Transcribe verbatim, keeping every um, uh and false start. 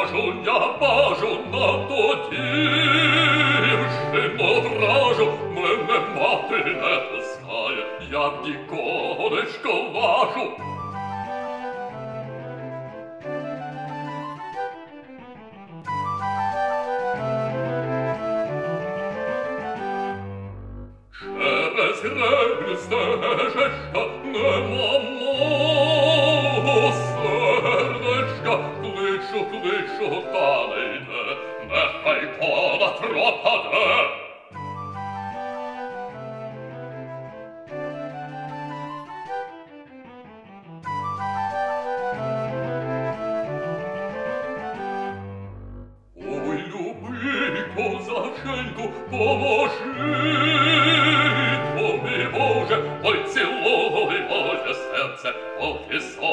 бажу, я бажу на тоді, дівчино вражу, мене мати не пускає, я б ніколечко вашу. Через греблю стежечка нема мого сердечка, кличу, кличу, та не йде, нехай понад пропаде. Ой, люби, козаченьку, поможи, тобі, Боже, ой, цілуй моє серце, поки сон.